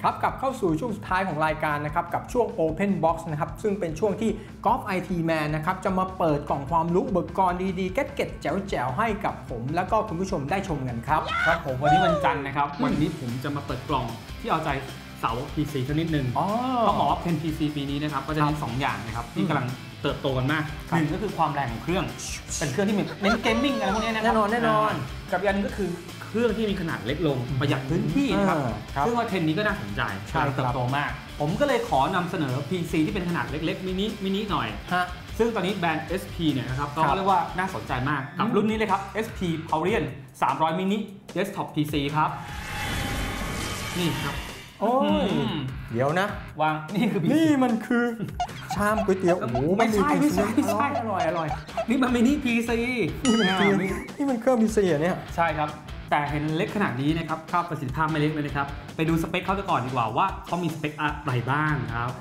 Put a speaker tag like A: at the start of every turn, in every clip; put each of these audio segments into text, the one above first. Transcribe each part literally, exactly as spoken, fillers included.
A: ครับกลับเข้าสู่ช่วงสุดท้ายของรายการนะครับกับช่วง Open Box นะครับซึ่งเป็นช่วงที่ Golf ไอ ที Man นะครับจะมาเปิดกล่องความรู้อุปกรณ์ดีๆแก๊สๆแจ๋วๆให้กับผมแล้วก็คุณผู้ชมได้ชมกันครับ
B: ครับผมวันนี้วันจันทร์นะครับวันนี้ผมจะมาเปิดกล่องที่เอาใจเสา พี ซี ชนิดหนึ่งต้องบอกว่าเพน พี ซี ปีนี้นะครับก็จะมีสองอย่างนะครับที่กำลังเติบโตกันมากหนึ่งก็คือความแรงของเครื่องเป็นเครื่องที่มีเน้นเกมมิ่งอะไรพวกนี้นะแน่นอนแน่นอนกับอีกอันนึงก็คือเครื่องที่มีขนาดเล็กลงประหยัดพื้นที่นะครับซึ่งว่าเทรนด์นี้ก็น่าสนใจกำลังเติบโตมากผมก็เลยขอนำเสนอ พี ซี ที่เป็นขนาดเล็กๆมินิมินิหน่อยซึ่งตอนนี้แบรนด์ เอส พี เนี่ยนะครับก็เรียกว่าน่าสนใจมากกับรุ่นนี้เลยครับ เอส พี Pavilion สามร้อย Mini Desktop พี ซี ครับนี่ครับ
A: โอ้ยเดี๋ยวนะ
B: วางนี่คือ
A: นี่มันคือชามก๋วยเตี๋ยวโอ้โห
B: ไม่ใช่ไม่ใช่ไม่ใช่
A: อร่อยอร่อย
B: นี่มันมินิ พี ซี
A: นี่มันคือนี่มันเครื่อง พี ซี อ่ะเนี่ย
B: ใช่ครับแต่เห็นเล็กขนาดนี้นะครับค่าประสิทธิภาพไม่เล็กเลยนะครับไปดูสเปคเขาก่อนดีกว่าว่าเขามีสเปคอะไรบ้างครับ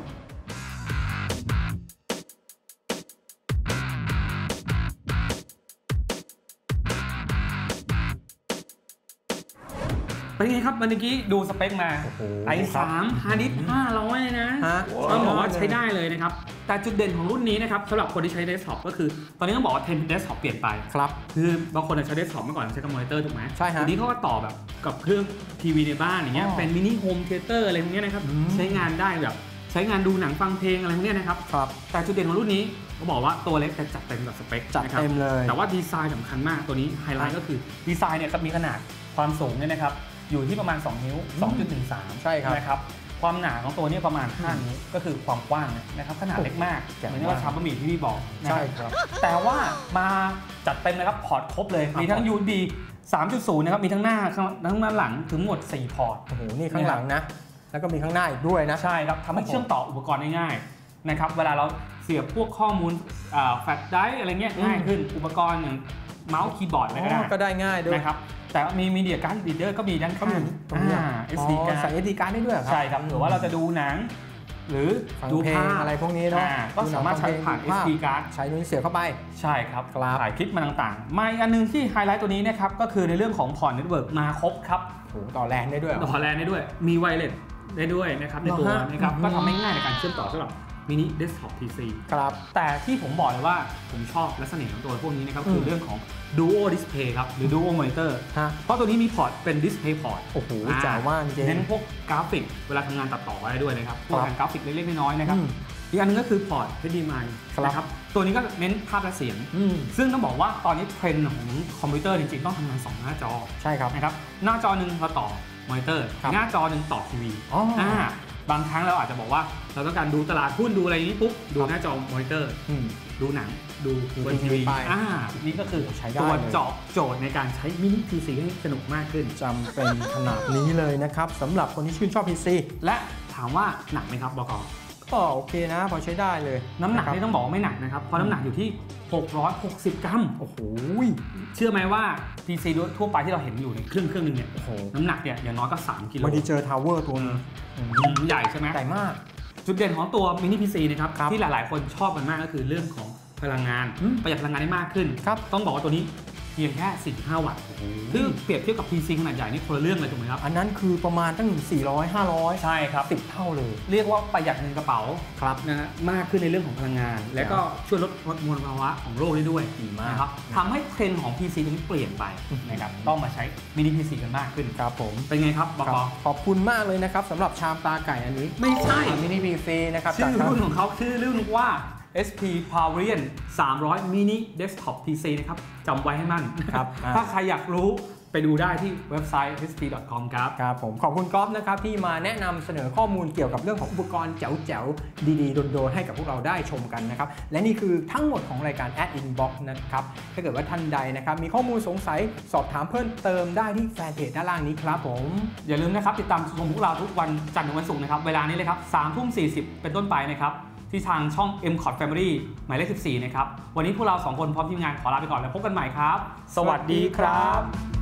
B: เป็นไงครับเมื่อกี้ดูสเปคมาไอสามฮาร์ดดิสก์ห้าร้อยนะต้องบอกว่าใช้ได้เลยนะครับแต่จุดเด่นของรุ่นนี้นะครับสำหรับคนที่ใช้เดสก์ท็อปก็คือตอนนี้ต้องบอกว่าเทรนด์เดสก์ท็อปเปลี่ยนไป
A: ครับ
B: คือบางคนใช้เดสก์ท็อปเมื่อก่อนใช้กับมอนิเตอร์ถูกไหม
A: ใช่ฮะ
B: ทีนี้เขาก็ต่อแบบกับเครื่องทีวีในบ้านอย่างเงี้ยเป็นมินิโฮมเทเตอร์อะไรพวกนี้นะครับใช้งานได้แบบใช้งานดูหนังฟังเพลงอะไรพวกนี้นะครับแต่จุดเด่นของรุ่นนี้เขาบอกว่าตัวเล็กแต่จัดเต็มกับสเปค
A: จัดเต็มเลย
B: แต่ว่าดีไซน์สำคัญมากตัวนี้ไฮไลท์ก็คือดีไซน์เนี่ยมีขนาดความสูงเนี่ยนะครับอยู่ที่ประมาณสองนิ้ว สองจุดหนึ่งสาม
A: ใช่ครับ
B: นะครับความหนาของตัวนี้ประมาณห้านิ้วก็คือความกว้างนะครับขนาดเล็กมากเหมือนที่ว่าชาบะหมี่ที่พี่บอก
A: ใช่ครับ
B: แต่ว่ามาจัดเต็มนะครับพอร์ตครบเลยมีทั้ง ยู เอส บี สามจุดศูนย์ นะครับมีทั้งหน้าทั้งหน้าหลังถึงหมดสี่พอร์ต
A: โอ้โหนี่ข้างหลังนะแล้วก็มีข้างหน้าอีกด้วยนะ
B: ใช่ครับทำให้เชื่อมต่ออุปกรณ์ง่ายๆนะครับเวลาเราเสียบพวกข้อมูลแฟลชไดรฟ์อะไรเงี้ยง่ายขึ้นอุปกรณ์อย่างเมาส์คีย์บอร์ดอะไรก็ได้
A: ก็ได้ง่ายด้วย
B: นะครับแต่มีมีเดียการ์ดรีดเดอร์ก็มีด้านข้าง
A: ตรงนี้
B: เอส ดี การ์ด
A: ใส่ เอส ดี การ์ดได้ด้วยครับ
B: ใช่ครับหรือว่าเราจะดูหนังหรือ
A: ดูเพลงอะไรพวกนี้เนาะ
B: ก็สามารถใช้ผ่าน เอส ดี การ์ด
A: ใช้นิ้วเสียบเข้าไป
B: ใช่ครับถ่ายคลิปมาต่างๆมาอีกอันนึงที่ไฮไลท์ตัวนี้นะครับก็คือในเรื่องของพอร์ตเน็ตเวิร์กมาครบครับ
A: โอ้ต่อแลนได้ด้วย
B: ต่อแลนได้ด้วยมีไวเลสได้ด้วยนะครับในตัวนะครับก็ทำให้ง่ายในการเชื่อมต่อสำหรับมินิเดสก์ท็อป พี ซี
A: ครับ
B: แต่ที่ผมบอกเลยว่าผมชอบและเสน่ห์ของตัวพวกนี้นะครับคือเรื่องของ Duo Display ครับหรือ Duo Monitor เพราะตัวนี้มีพอร์ตเป็น Display Port
A: โอ้โหจ๋ามากจริง
B: เน้นพวกกราฟิกเวลาทำงานตัดต่อได้ด้วยนะครับพวกงานกราฟิกเล็กๆน้อยๆนะครับอีกอันนึงก็คือพอร์ต เอช ดี เอ็ม ไอ นะครับตัวนี้ก็เน้นภาพและเสียงซึ่งต้องบอกว่าตอนนี้เทรนด์ของคอมพิวเตอร์จริงๆต้องทำงานสองหน้าจอ
A: ใช่ครับ
B: นะครับหน้าจอหนึ่งเราต่อมอนิเตอร์หน้าจอหนึ่งต่อทีวีบางครั้งเราอาจจะบอกว่าเราต้องการดูตลาดหุ้นดูอะไรนี้ปุ๊บดูหน้าจอมอนิเตอร์ดูหนังดูบนทีวีอ่านี่ก็คือตัวเจาะโจทย์ในการใช้มินิ พี ซี ให้สนุกมากขึ้น
A: จำเป็นขนาดนี้เลยนะครับสำหรับคนที่ชื่นชอบ พี ซี
B: และถามว่าหนักไหมครับบก.
A: ก็โอเคนะพอใช้ได้เลย
B: น้ำหนักนี่ต้องบอกว่าไม่หนักนะครับเพราะน้ำหนักอยู่ที่หกร้อยหกสิบกรัม
A: โอ้โห
B: เชื่อไหมว่า พี ซี ทั่วไปที่เราเห็นอยู่ในเครื่องเครื่องนึงเนี่ยน้ำหนักเนี่ยอย่างน้อยก็สามกิโล
A: บางทีเจอทาวเวอร์ตัวนึง
B: ใหญ่ใช่ไหม
A: ใหญ่มาก
B: จุดเด่นของตัวมินิ พี ซี นะครับที่หลายๆคนชอบกันมากก็คือเรื่องของพลังงานประหยัดพลังงานได้มากขึ้นต้องบอกว่าตัวนี้เพียงแค่สี่สิบห้าวัตต์คือเปรียบเทียบกับ พี ซี ขนาดใหญ่นี่คนละเรื่องเลยถูกไหมครับ
A: อันนั้นคือประมาณตั้งสี่ร้อย ห้าร้อย
B: ใช่ครับ
A: สิบเท่าเลย
B: เรียกว่าประหยัดเงินกระเป๋าครับนะฮะมากขึ้นในเรื่องของพลังงานและก็ช่วยลดมลภาวะของโลกได้ด้วย
A: ดีมาก
B: ครับทำให้เทรนด์ของ พี ซี ตัวนี้เปลี่ยนไปนะครับต้องมาใช้มินิ พี ซี กันมากขึ้น
A: ครับผม
B: เป็นไงครับบก.
A: ขอบคุณมากเลยนะครับสำหรับชามตาไก่อันนี้
B: ไม่ใช่
A: มินิ พี ซี นะครับ
B: ชื่อรุ่นของเขาคือรุ่นว่า เอส พี Pavilion สามร้อย Mini Desktop พี ซี นะครับจำไว้ให้มั่นครับถ้าใครอยากรู้ไปดูได้ที่เว็บไซต์ เอส พี ดอท คอม ครับ
A: ครับผมขอบคุณก๊อฟนะครับที่มาแนะนำเสนอข้อมูลเกี่ยวกับเรื่องของอุปกรณ์แจ๋วๆดีๆโดนๆให้กับพวกเราได้ชมกันนะครับและนี่คือทั้งหมดของรายการ Ad Inbox นะครับถ้าเกิดว่าท่านใดนะครับมีข้อมูลสงสัยสอบถามเพิ่มเติมได้ที่แฟนเพจด้านล่างนี้ครับผม
B: อย่าลืมนะครับติดตามชมพวกเราทุกวันจันทร์ถึงวันศุกร์นะครับเวลานี้เลยครับสามทุ่มสี่สิบเป็นต้นไปนะครับที่ทางช่อง เอ็ม คอร์ด Family หมายเลขสิบสี่นะครับวันนี้พวกเราสองคนพร้อมทีมงานขอลาไปก่อนแล้วพบกันใหม่ครับ
A: สวัสดีครับ